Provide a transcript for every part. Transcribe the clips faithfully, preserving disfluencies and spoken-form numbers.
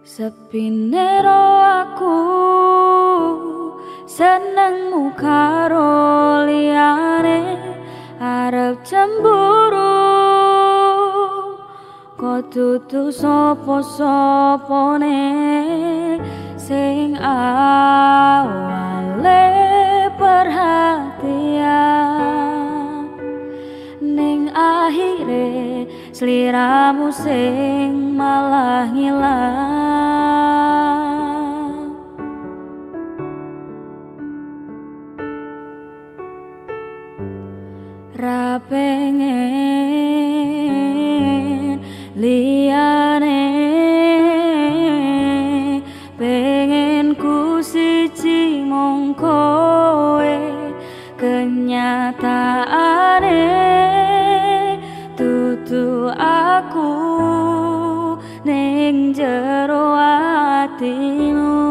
Sepine ro aku senengmu karo liyane arep cemburu kok dudu sapa-sapane sing awale perhatian ning akhire sliramu sing malah ngilang. Ra pengen liyane, pengen ku siji mung kowe, kenyataane dudu aku ning jero atimu.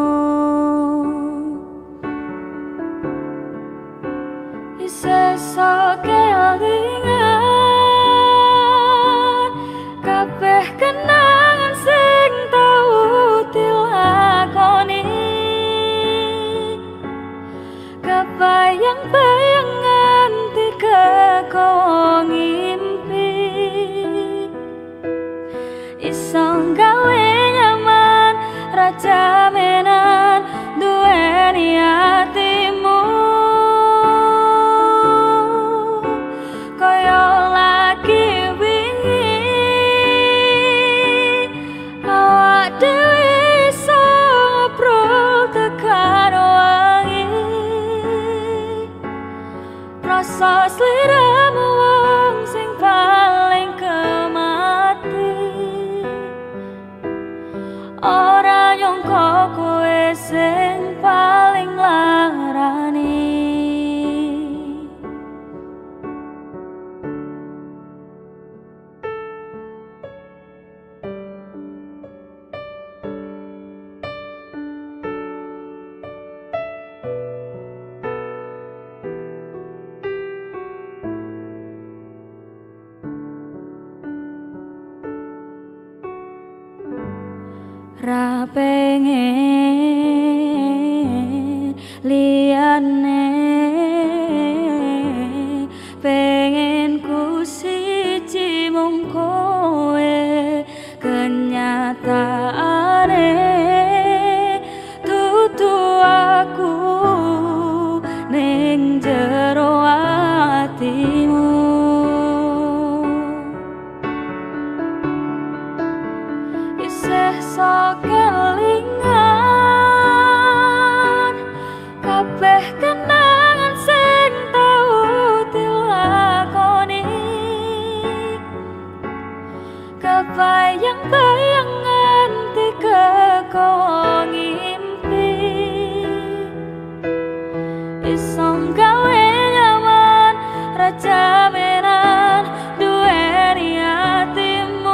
Isesa kelingan kabeh kenangan sing tau dilakoni, kebayang-bayang nganti kekowo ngimpi, iso gawe nyaman raja menan duweni atimu. Rasa sliramu wong sing paling kemati, ora nyangka kowe sing paling larani. Ra pengen liyane, pengen ku siji mung kowe, kenyataane dudu aku ning jero atimu. Isesa kelingan kabeh kenangan sing tau dilakoni, kebayang-bayang nganti kekowo ngimpi, iso gawe nyaman raja menan duweni atimu.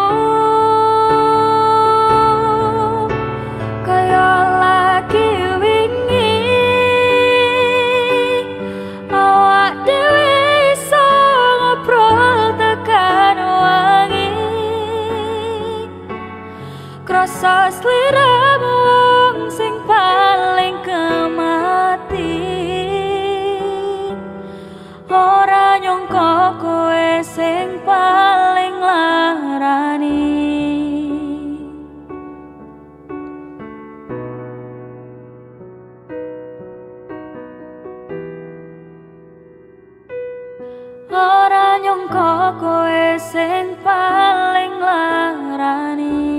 Rasa sliramu wong sing paling kemati, ora nyangka kowe sing paling larani. Ora nyangka kowe sing paling larani.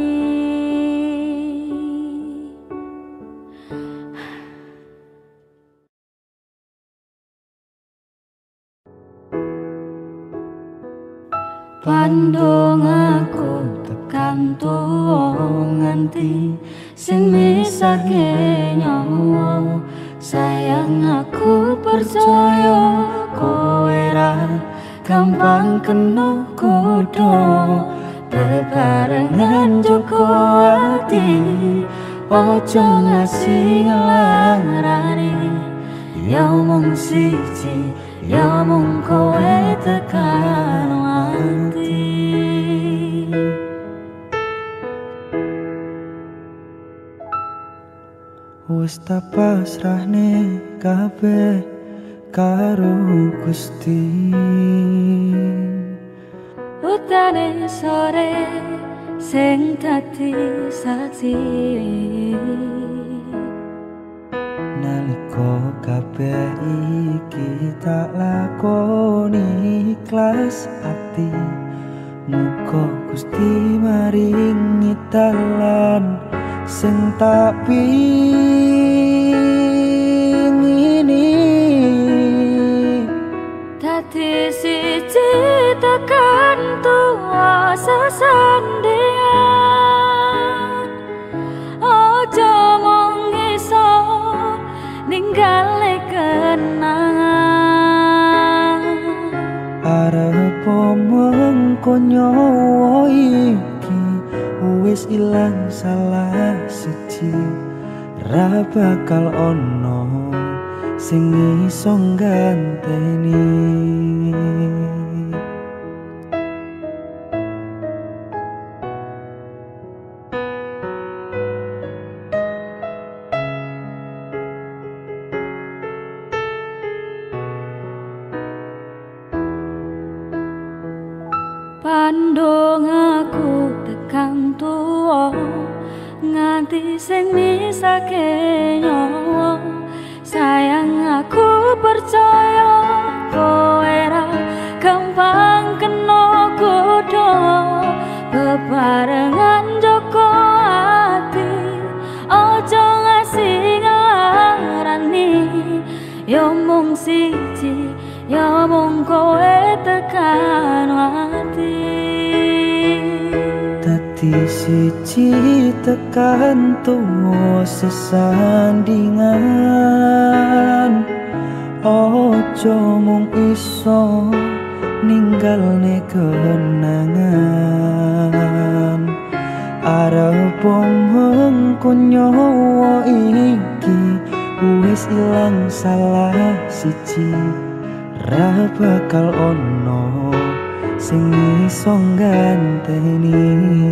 Pandung aku tekan tuwa nganti sing misahke nyawa, sayang aku percaya kowe ra gampang kena kudo, bebarengan joko ati ojo ngasih larani. Ya mung siji, ya mung kowe tekan ati. wis tak pasrahne kabeh karo Gusti. Utane sore sing dadi saksi nalika kabeh iki tak lakoni ikhlas ati. Muga Gusti maringi dalan sing tak pingini. dadi siji tekan tuwa sesandingan. Ojo mung iso ninggale kenangan. Arep mengko nyawa iki wis ilang salah siji, ra bakal ono sing iso ngganteni. Pandung aku tekan tuwa nganti sing misake nyawa. Sayang aku percaya kowe ra gampang kena godha. Bebarengan joko ati ojo ngasih ngarani. Yo mung siji yo mung kowe tekan ati. Dadi siji tekan tuwa sesandingan. Ojo mung iso ninggalne kenangan. Arep mengko nyawa iki wis ilang salah siji, ra bakal ono sing iso ngganteni.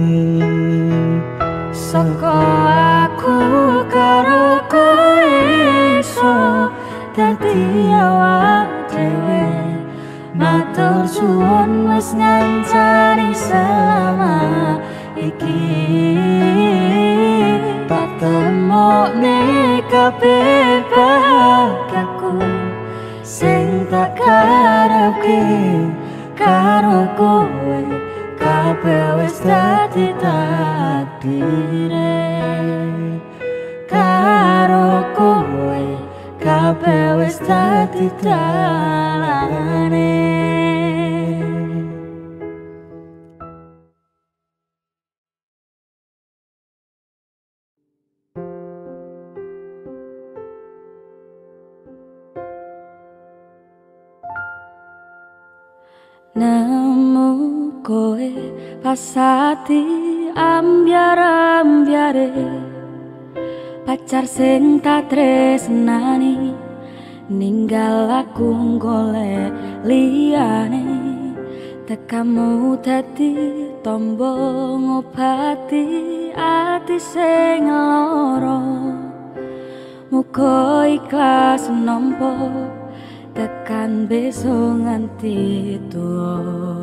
Saka aku karo kowe iso dadi awak dhewe. Matur suwun wis ngancani selama iki. Tak temokne kabeh bahagiaku sing tak karepke karo kowe. Kabeh wis dadi takdire karo kowe. Kabeh wis dadi dalane. Nemu kowe pasati ambyar-ambyare, pacar sing tak tresnani, ninggal aku golek liyane. Tekamu dadi tombo ngobati ati sing lara. Muga ikhlas nampa tekan besok nganti tuwa.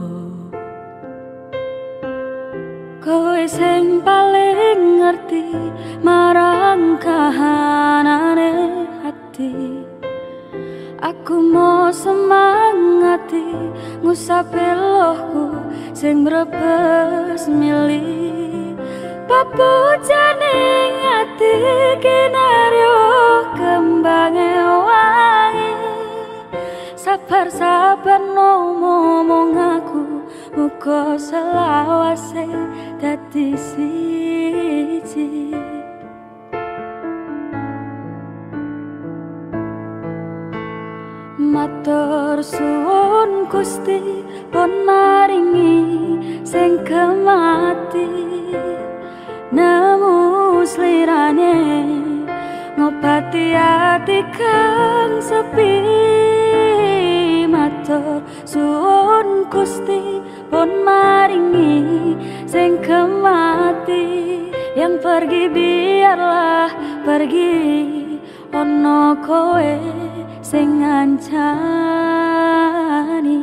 Kowe sing paling ngerti marang kahanane hati. Aku mau semangati ngusapi lohku sing mrebes mili. Papujane ngati kinaryo kembange wangi. Sabar-sabar ngomong aku, muga selawase dadi siji. Matur suwun Gusti pun maringi sing kemati. Nemu slirane ngobati ati kang sepi. Matur suwun Gusti pun maringi sing kemati. Yang pergi biarlah pergi, ono kowe sing ngancani.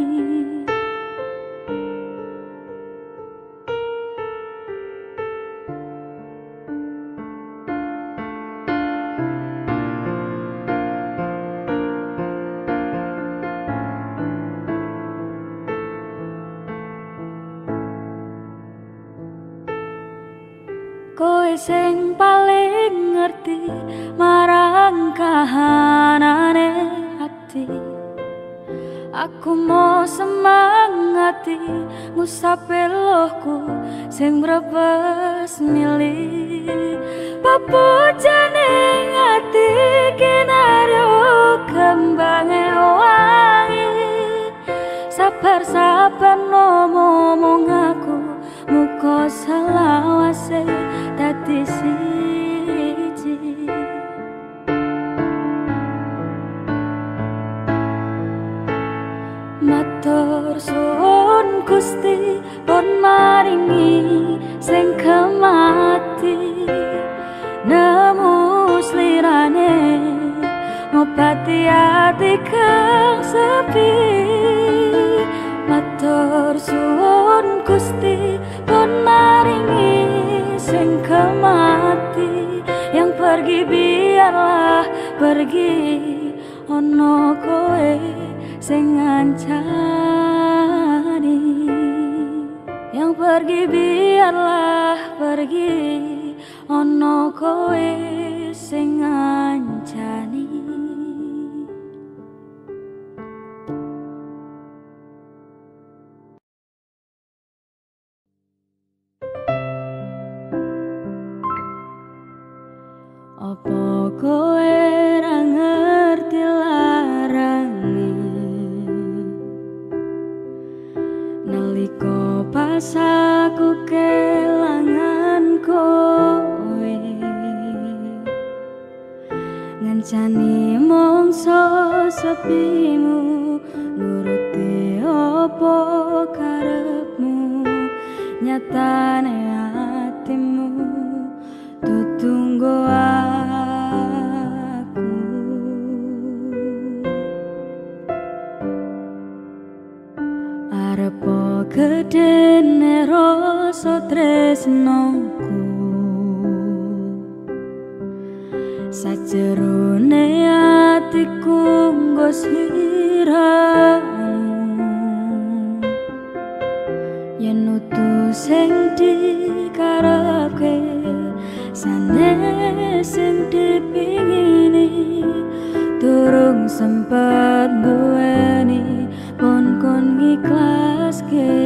Kowe sing paling ngerti marang kahanane hati. Aku mau semangati ngusape lohku sing mrebes milih. Papujane ngati kinaryo kembange wangi. Sabar-sabar ngomong aku muka selawase dadi siji. Matur suwun Gusti pun maringi sing kemati. Nemu slirane ngobati ati kang sepi. Matur suwun Gusti pun maringi sing kemati. Yang pergi biarlah pergi, ono kowe sing ngancani. Yang pergi biarlah pergi, ono kowe sing ngancani. Apa kowe ra ngerti larane nalika pas aku kelangan kowe, ngancani mongso sepimu nuruti apa karepmu. Nyatane hatimu tutunggo aku. Arepo gedene rasa tresnoku, sajerone atiku nggo sliramu. Yen utuh sing dikarepke sanes sing dipingini, durung sempet duweni pon kon ngiklaske.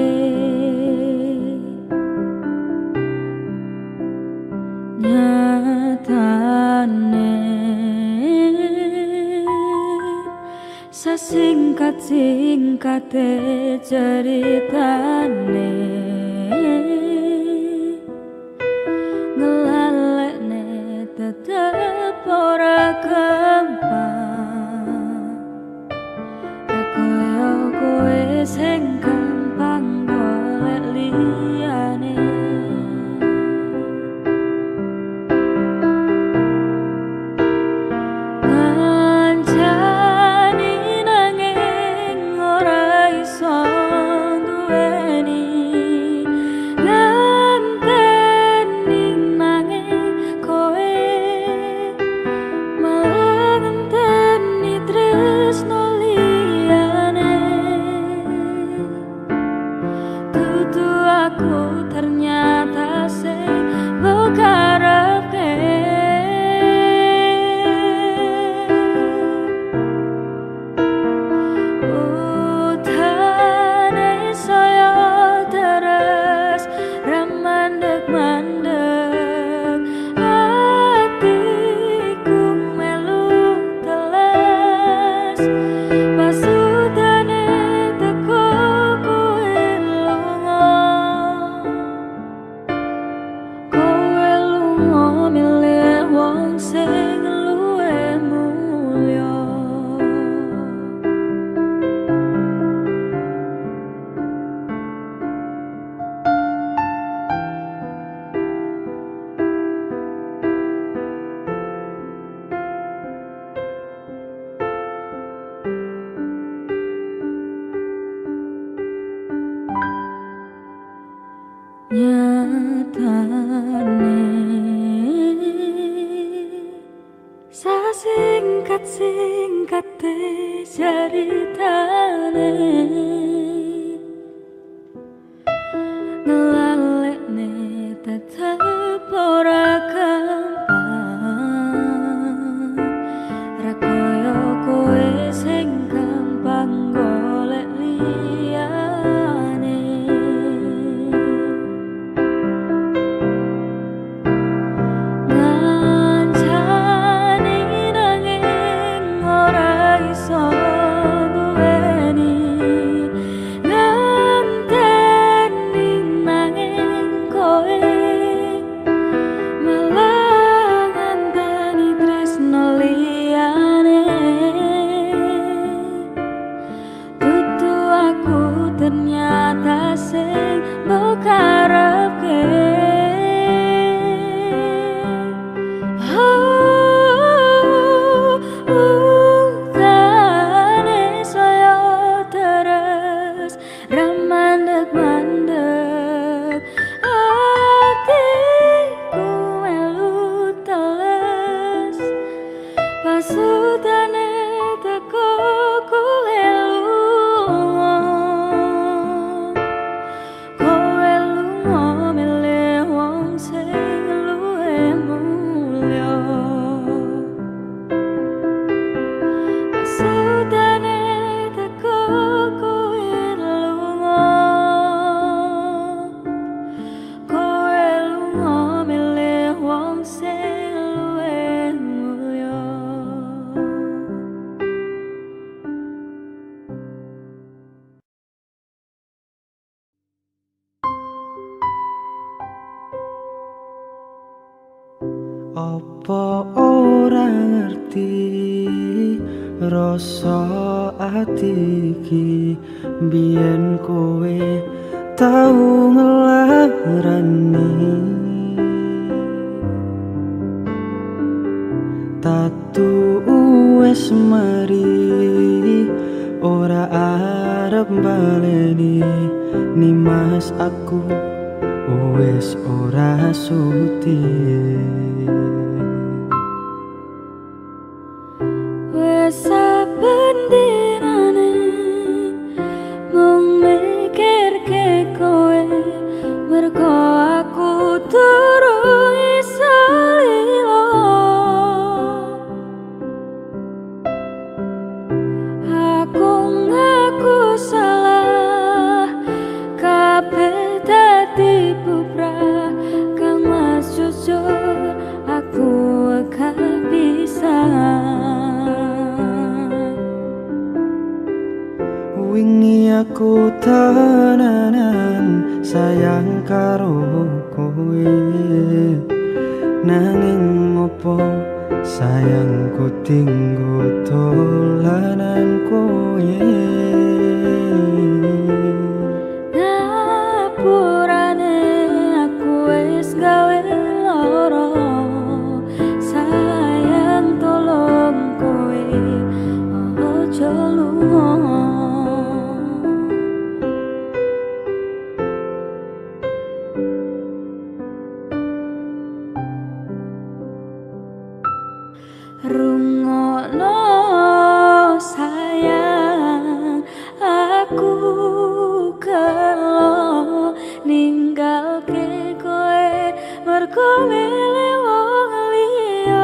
Nyatane sasingkat-singkate ceritane ngelalekne tetep ora gampang. Kaya kowe sing gampang golek liyane. Ngancani nanging ora iso duweni, ngenteni nanging kowe malah ngenteni tresno liyane. Dudu aku ternyata sing mbok karepke. Utane saya terus remandek-mandek, hatiku melu teles. Pasudane teko kowe lunga, nyatane sasingkat-singkate ceritane ngelalekne tetep ora gampang ra koyo kowe sing gampang golek liyane ngancani nanging ora iso duweni nganteni nanging kowe malah nganteni tresno liyane tutu aku ternyata sing mbok karepke. Mandek-mandek hatiku melu teles pasutane teko kowe lunga kowe lunga milih wong sing luwih mulya pasutane teko kowe lunga Apa ora ngerti rasa ati iki biyen kowe tau ngelarani tatu wes mari ora arep baleni ni mas aku wes ora suti saben dinane mung mikirke kowe mergo aku durung iso lilo aku ngaku salah kabeh dadi bubrah kang mas jujur aku gak bisa. Wingi aku tenanan sayang karo kowe nanging opo sayangku tinggo dolanan kowe ngapurane aku wis gawe lara sayang tolong kowe ojo lunga. Rungokno sayang aku kelo ninggalke kowe mergo milih wong liya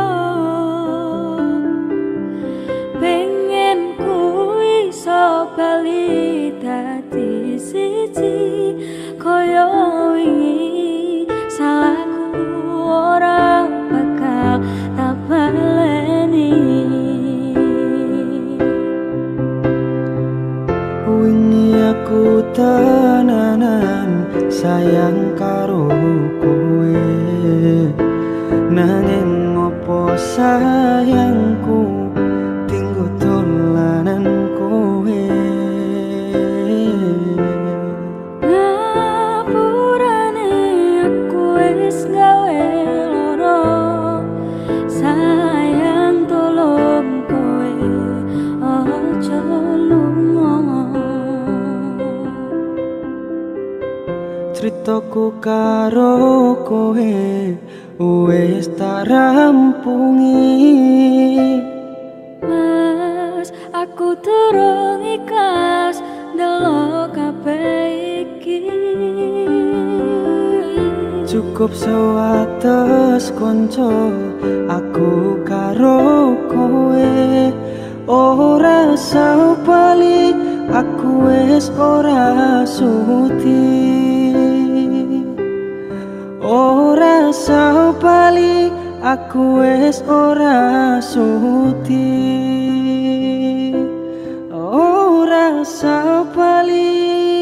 pengen ku iso bali dadi siji kaya wingi salahku ora bakal tak baleni wingi aku tenanan sayang karo kowe nanging opo sayangku tinggo dolanan kowe ngapurane aku wis gawe lara sayang tolong kowe ojo lunga Ceritaku karo kowe wis tak rampungi. Mas, aku durung ikhlas delok kabeh iki. Cukup sewates konco aku karo kowe. Ora usah bali, aku wis ora suti. Ora usah bali, aku wis ora suti. Ora usah bali,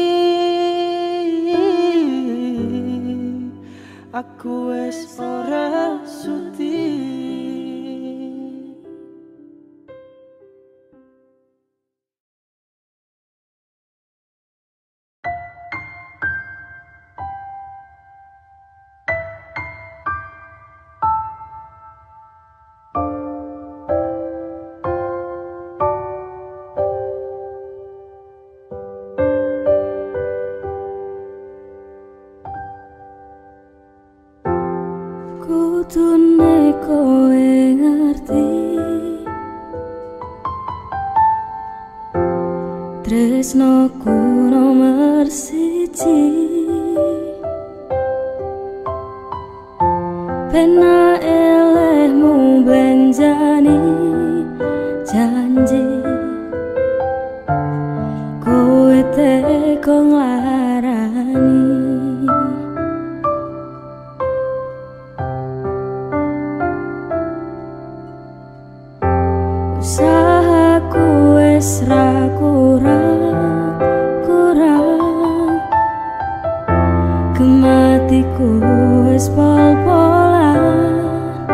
aku wis ora suti. Kudune kowe ngerti tresnoku nomor siji. Pena elehmu benjani janji, kowe teko nglarani. Usahaku wis ra kurang kurang, kematiku wis pol-polan.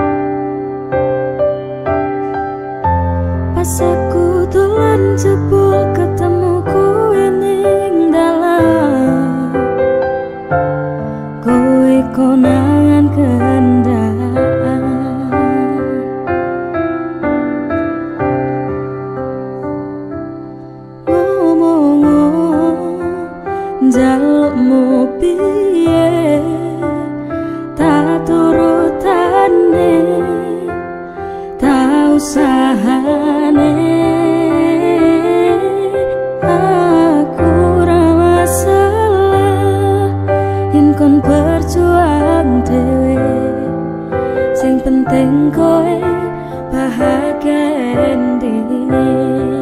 Pas aku dolan jebul ketemu kowe ning dalan, kowe konangan kendaan. Jalukmu piye tak turutane, tak usahane. Aku ra masalah yen kon berjuang dhewe, sing penting kowe bahagia endine.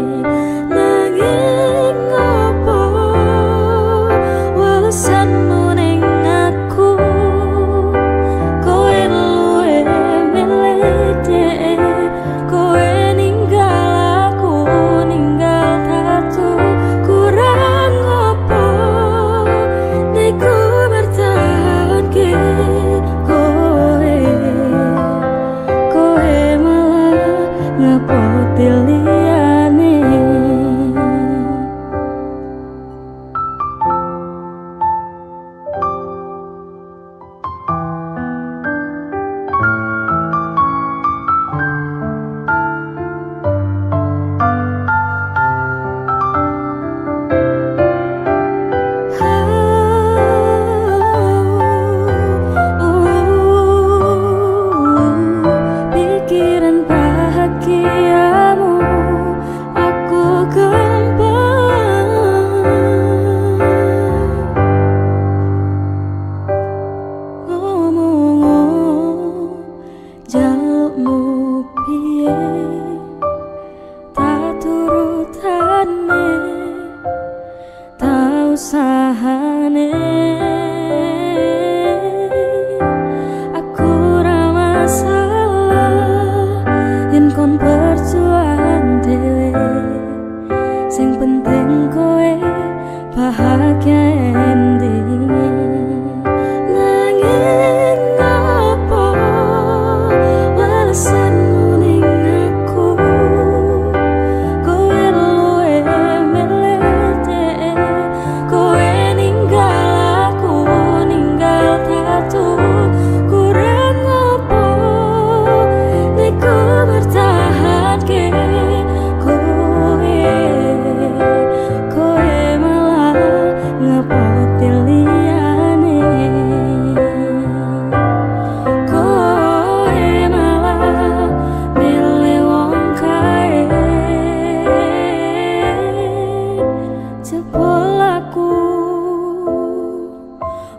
Alasanmu ning aku, kowe luwe milih dhek, kowe ninggal aku ninggal tatu. Kurang apa nek ku bertahanke kowe, kowe malah ngapot pilih.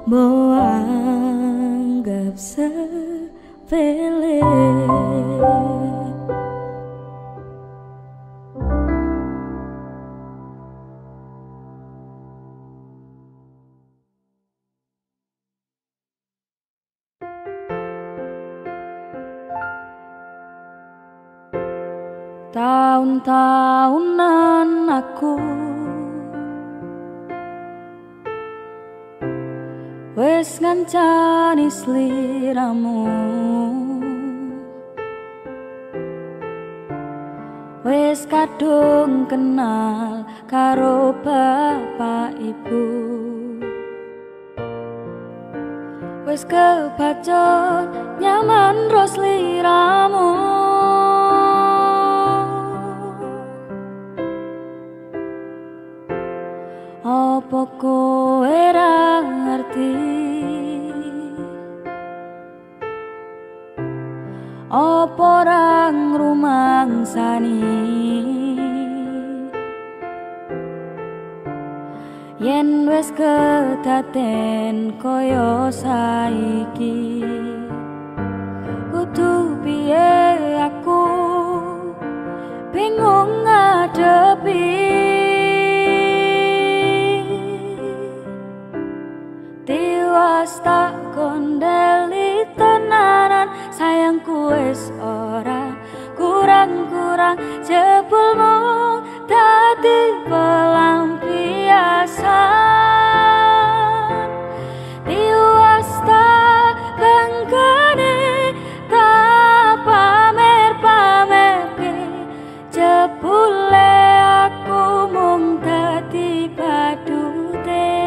mbok anggap sepele. Tahun-tahunan aku wes ngancani sliramu, wes kadung kenal karo bapak ibu, wes kebaca nyaman ro sliramu. Apa kowe ra ngerti, apa ra ngrumangsani yen wis kedaden kaya saiki. Kudu piye aku bingung ngadepi tiwas tak kondeli tenanan. Sayangku wis ora kurang-kurang, jebulmu dadi pelampiasan. Tiwas tak bangkane, tak pamer-pamerke, jebule aku mung dadi badute.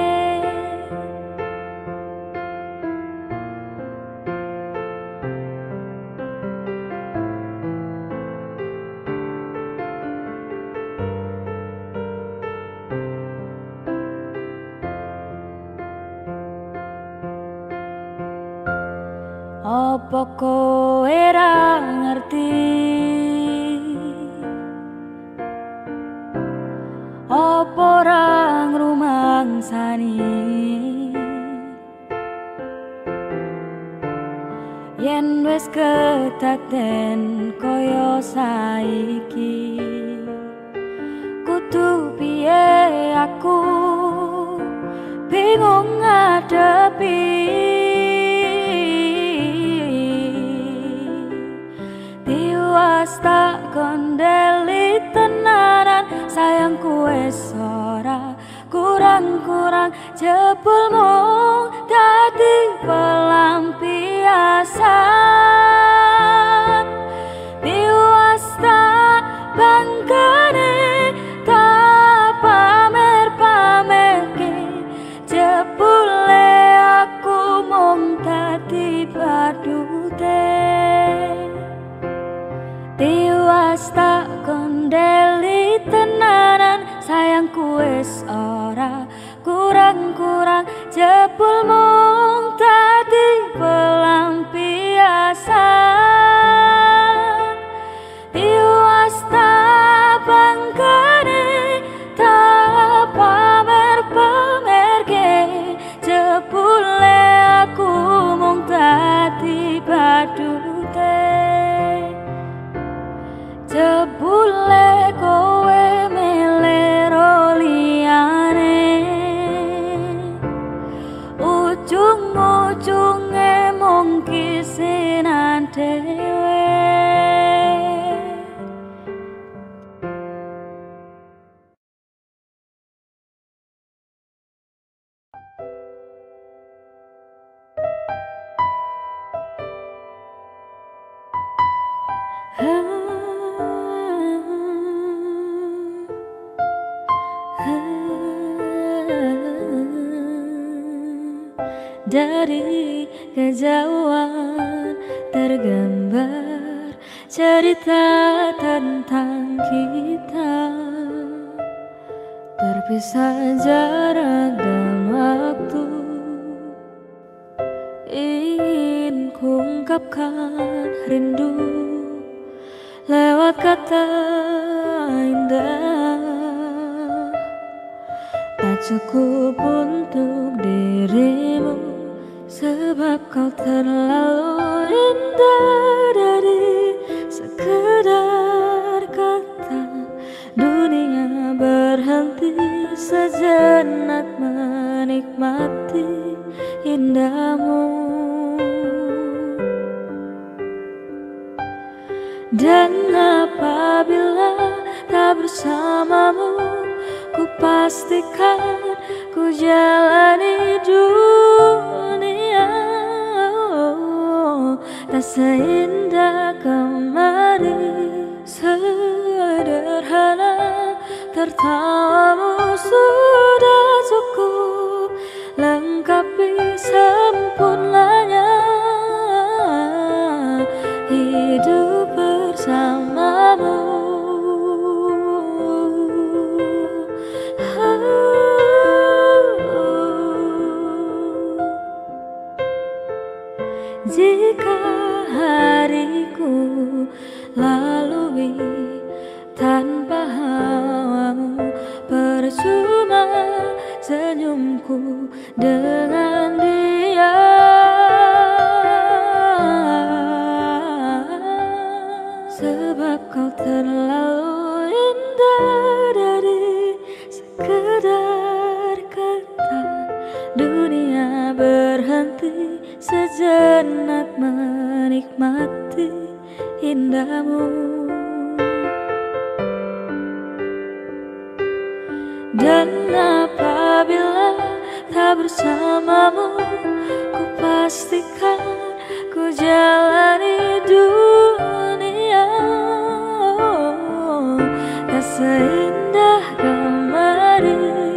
Apa kowe ra ngerti, apa ra ngrumangsani yen wis kedaden kaya saiki. Kudu piye aku bingung ngadepi tiwas tak kondeli tenanan. Sayangku wis ora kurang-kurang, jebulmu dadi pelampiasan. Tiwas tak bangkane, tak pamer-pamerke, jebule aku mung dadi badute. Tiwas tak kondeli tenanan. Sayangku wis ora kurang-kurang, jebulmu dadi pelampiasan. Tiwas tak bangkane, tak pamer-pamerke, jebule aku mung dadi badute. Jebule kowe melero liyane, ujung-ujunge mung kisinan dhewe. Dari kejauhan tergambar cerita tentang kita, terpisah jarak dan waktu. Ingin kuungkapkan rindu lewat kata indah, tak cukup untuk dirimu sebab kau terlalu indah dari sekedar kata. Dunia berhenti sejenak menikmati indahmu. Dan apabila tak bersamamu, ku pastikan ku jalani dunia tak seindah kemarin. Sederhana tertawamu sudah cukup lengkapi sempurnanya hidup bersamamu. Jika hariku lalui tanpa hawamu, percuma senyumku dengan dia. Sebab kau terlalu indah dari sekedar kata. Dunia berhenti sejenak menikmati indahmu. Dan apabila tak bersamamu, ku pastikan ku jalani dunia tak seindah kemarin.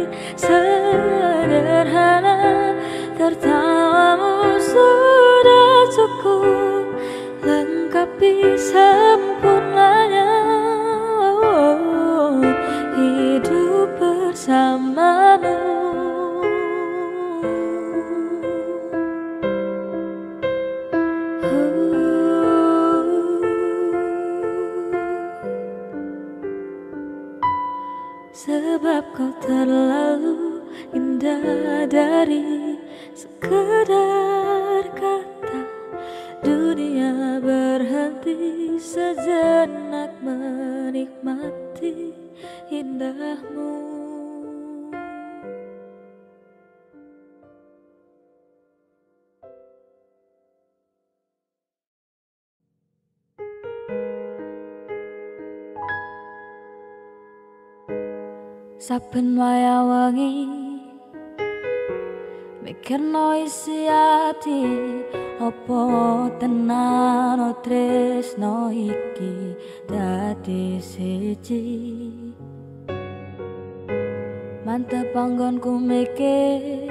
Sederhana tertawamu sudah cukup lengkapi sempurnanya hidup bersamamu. Sebab kau terlalu indah dari sekedar kata. Dunia berhenti sejenak menikmati indahmu. Saben waya wengi mikirno isi ati, opo tenan tresno iki dadi siji. Mantep panggonku mikir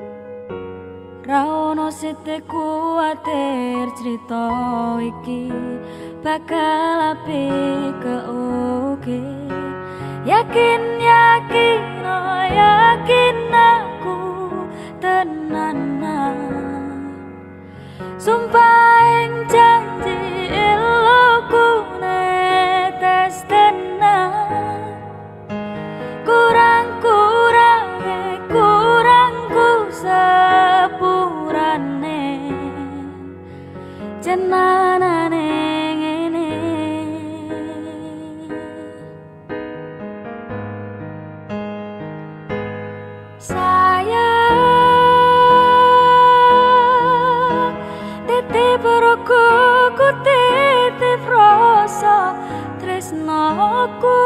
ra ono sithik kuwatir, crita iki bakal apik keukir. Yakin, yakin, oh yakin aku tenanan. Sumpah ing janji iluku netes tenan. Kurang-kurang kurangku sepurane jenanane ngene. Sayang, titip rogo ku titip rasa tresnoku.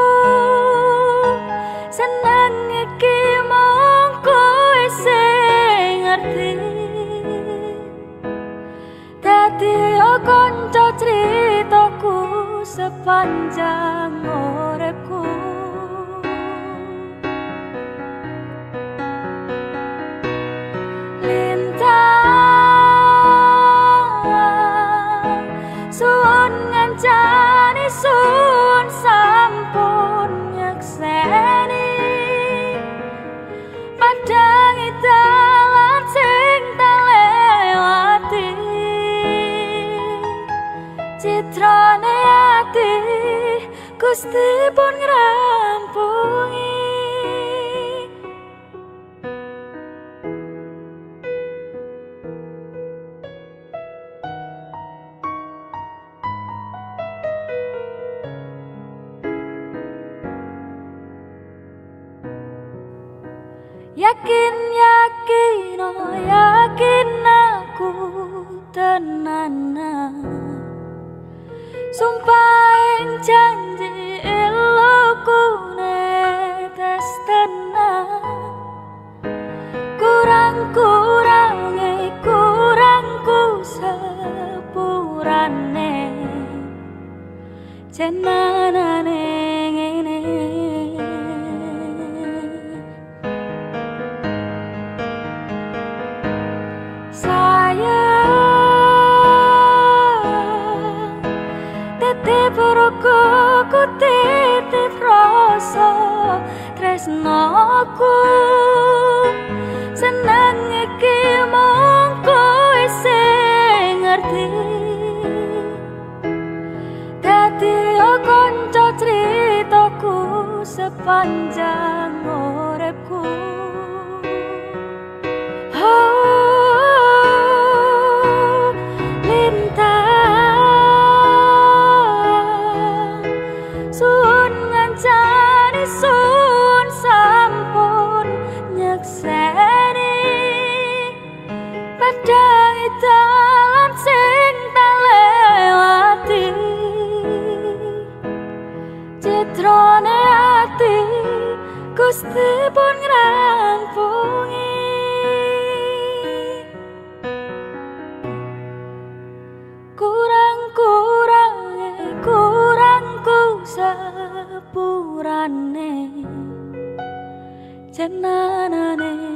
Seneng iki mung kowe sing ngerti. Dadi kanca critaku sepanjang uripku. Lintang suwun ngancani sun sampun nyekseni. Padangi dalan sing tak lewati. Citrane ati Gusti pun ngrampungi. Yakin yakin oh yakin aku tenanan. Sumpah ing janji eloku netes tenan. Kurang-kurange kurangku sepurane jenanane ngene. Sayang titip rokoku titip rasa tresnoku. Senang iki mung kowe sing ngerti. Dadi kanca critaku sepanjang uripku. Oh, lintang sun ngancani sun sampun nyekseni. Padang dalan sing tak lewati. Citrane ati Gusti pun ngrampungi. Kurang-kurange kurangku sepurane jenanane.